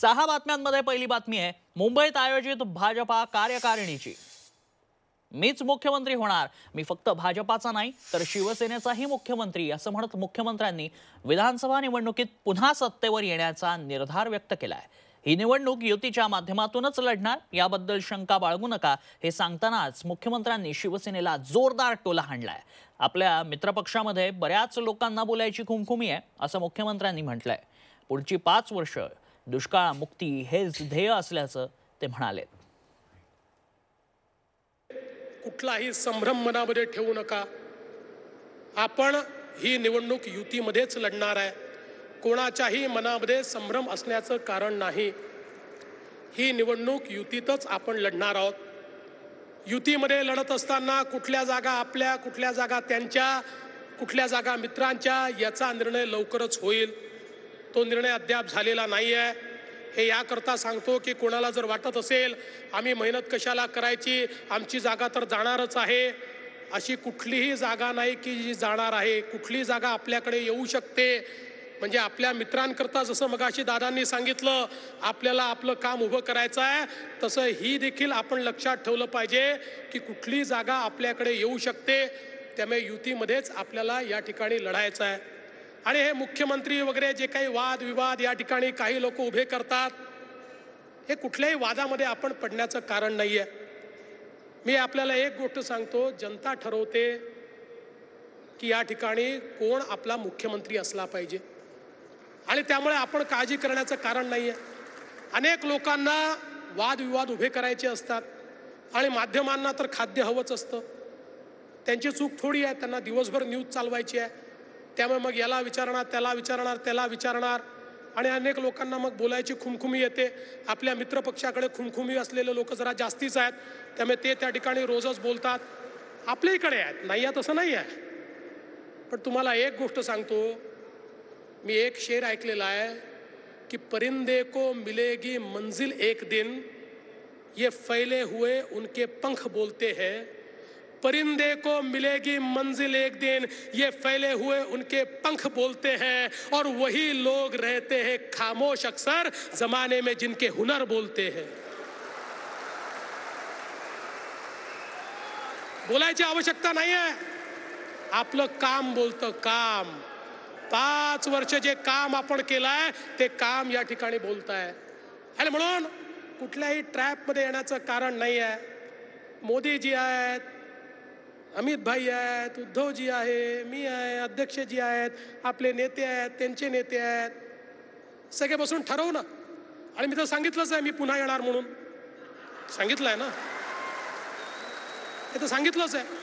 6 बातम्यांमध्ये पहिली बातमी आहे मुंबईत आयोजित भाजपा कार्यकारिणीची। मीच मुख्यमंत्री होणार, मी फक्त भाजपाचा नाही तर शिवसेनेचाही मुख्यमंत्री असं म्हणत मुख्यमंत्र्यांनी विधानसभा निवडणुकीत पुन्हा सत्तेवर येण्याचा निर्धार व्यक्त केलाय। ही निवडणूक युतीच्या माध्यमातूनच लढणार, याबद्दल शंका बाळगू नका हे सांगतानाच मुख्यमंत्र्यांनी शिवसेनेला जोरदार टोला हाणलाय। आपल्या मित्रपक्षामध्ये बऱ्याच लोकांना बोलायची खुमखुमी आहे असं मुख्यमंत्र्यांनी म्हटलंय। पुढची 5 वर्ष दुष्काळ मुक्ती हेच ध्येय असल्याचं ते म्हणाले। कुठलाही संभ्रम मनामध्ये ठेवू नका। आपण ही निवडणूक युतीमध्येच लढणार आहे। कोणाच्याही मनामध्ये संभ्रम असण्याचं कारण नाही। ही निवडणूक युतीतच आपण लढणार आहोत। युतीमध्ये लढत असताना कुठल्या जागा आपल्या, कुठल्या जागा त्यांच्या, कुठल्या जागा मित्रांच्या याचा निर्णय लवकरच होईल। तो निर्णय अद्याप झालेला नाही आहे। हे याकरता सांगतो की कोणाला जर वाटत असेल आम्ही मेहनत कशाला करायची, आमची जागा तर जाणारच आहे, अशी कुठलीही जागा नाही की जी जाणार आहे। कुठली जागा आपल्याकडे येऊ शकते, म्हणजे आपल्या मित्रांकरता जसं मगाशी दादांनी सांगितलं आपल्याला आपलं काम उभं करायचं आहे, तसं ही देखील आपण लक्षात ठेवलं पाहिजे की कुठली जागा आपल्याकडे येऊ शकते। त्यामुळे युतीमध्येच आपल्याला या ठिकाणी लढायचं आहे। आणि हे मुख्यमंत्री वगैरे जे काही वाद विवाद या ठिकाणी काही लोक उभे करतात, हे कुठल्याही वादामध्ये आपण पडण्याचं कारण नाही आहे। मी आपल्याला एक गोष्ट सांगतो, जनता ठरवते की या ठिकाणी कोण आपला मुख्यमंत्री असला पाहिजे, आणि त्यामुळे आपण काळजी करण्याचं कारण नाही आहे। अनेक लोकांना वादविवाद उभे करायचे असतात आणि माध्यमांना तर खाद्य हवंच असतं। त्यांची चूक थोडी आहे, त्यांना दिवसभर न्यूज चालवायची आहे। त्यामुळे मग याला विचारणार, त्याला विचारणार, त्याला विचारणार, आणि अनेक लोकांना मग बोलायची खुमखुमी येते। आपल्या मित्रपक्षाकडे खुमखुमी असलेले लोक जरा जास्तीच आहेत, त्यामुळे ते त्या ठिकाणी रोजच बोलतात। आपल्या इकडे आहेत, नाही आहे तसं नाही आहे। पण तुम्हाला एक गोष्ट सांगतो, मी एक शेर ऐकलेला आहे की परिंदे को मिलेगी मंजिल एक दिन, ये फैले हुए उनके पंख बोलते हैं। परिंदे को मिलेगी मंजिल एक दिन, ये फैले हुए उनके पंख बोलते हैं, और वही लोग रहते हैं खामोश अक्सर जमाने में जिनके हुनर बोलते हैं। बोलायची आवश्यकता नाही आहे, आपलं काम बोलतं। काम 5 वर्ष जे काम आपण केलंय ते काम या ठिकाणी बोलताय, आणि म्हणून कुठल्याही ट्रॅपमध्ये येण्याचं कारण नाही आहे। मोदीजी आहेत, अमित भाई आहेत, उद्धवजी आहे, मी आहे, अध्यक्षजी आहेत, आपले नेते आहेत, त्यांचे नेते आहेत, सगळे बसून ठरवू ना। आणि मी तर सांगितलंच आहे मी पुन्हा येणार म्हणून, सांगितलं आहे ना, हे तर सांगितलंच आहे।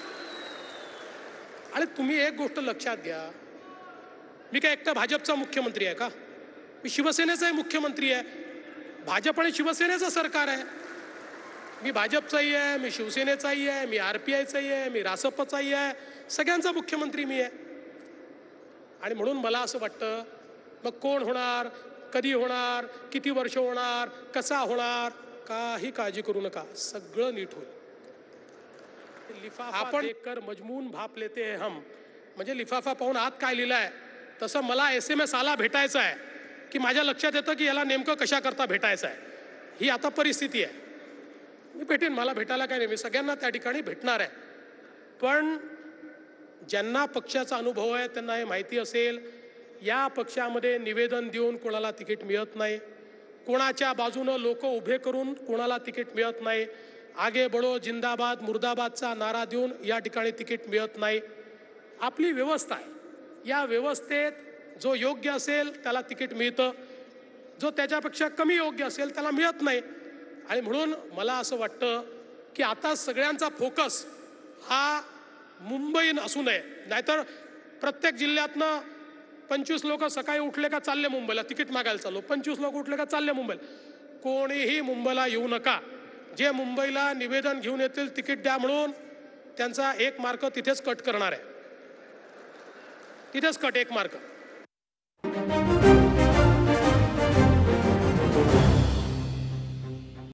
आणि तुम्ही एक गोष्ट लक्षात घ्या, मी काय एकटा भाजपचा मुख्यमंत्री आहे का? मी शिवसेनेचाही मुख्यमंत्री आहे। भाजप आणि शिवसेनेचं सरकार आहे। मी भाजपचाही आहे, मी शिवसेनेचाही आहे, मी RPIचाही आहे, मी रासपचाही आहे, सगळ्यांचा मुख्यमंत्री मी आहे। आणि म्हणून मला असं वाटतं, मग कोण होणार, कधी होणार, किती वर्ष होणार, कसा होणार, काही काळजी करू नका, सगळं नीट होईल। लिफाफा देखकर मजमून भाप लेते हैं हम, म्हणजे लिफाफा पाहून आत काय लिहिलंय तसं मला SMS आला भेटायचं आहे की माझ्या लक्षात येतं की याला नेमकं कशा करता भेटायचं आहे। ही आता परिस्थिती आहे। मी भेटेन, मला भेटायला काय नाही, मी सगळ्यांना त्या ठिकाणी भेटणार आहे। पण ज्यांना पक्षाचा अनुभव आहे त्यांना हे माहिती असेल, या पक्षामध्ये निवेदन देऊन कोणाला तिकीट मिळत नाही, कोणाच्या बाजूनं लोक उभे करून कोणाला तिकीट मिळत नाही, आगे बढो जिंदाबाद मुर्दाबादचा नारा देऊन या ठिकाणी तिकीट मिळत नाही। आपली व्यवस्था आहे, या व्यवस्थेत जो योग्य असेल त्याला तिकीट मिळतं, जो त्याच्यापेक्षा कमी योग्य असेल त्याला मिळत नाही। आणि म्हणून मला असं वाटतं की आता सगळ्यांचा फोकस हा मुंबईत असू नये, नाहीतर प्रत्येक जिल्ह्यातनं 25 लोक सकाळी उठले का चालले मुंबईला तिकीट मागायला चाललो, 25 लोक उठले का चालले मुंबईला। कोणीही मुंबईला येऊ नका। जे मुंबईला निवेदन घेऊन येतील तिकीट द्या म्हणून, त्यांचा 1 मार्क तिथेच कट करणार आहे, तिथेच कट 1 मार्क।